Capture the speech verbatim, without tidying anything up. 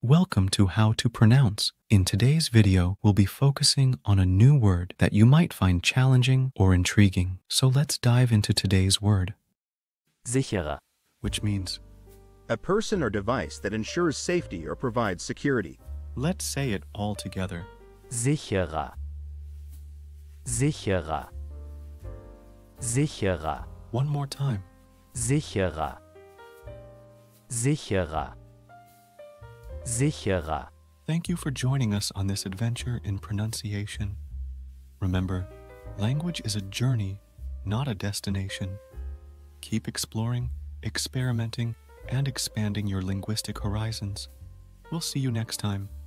Welcome to How to Pronounce. In today's video, we'll be focusing on a new word that you might find challenging or intriguing. So let's dive into today's word. Sicherer. Which means, a person or device that ensures safety or provides security. let's say it all together. Sicherer. Sicherer. Sicherer. One more time. Sicherer. Sicherer. Sicherer. Thank you for joining us on this adventure in pronunciation. Remember, language is a journey, not a destination. Keep exploring, experimenting, and expanding your linguistic horizons. We'll see you next time.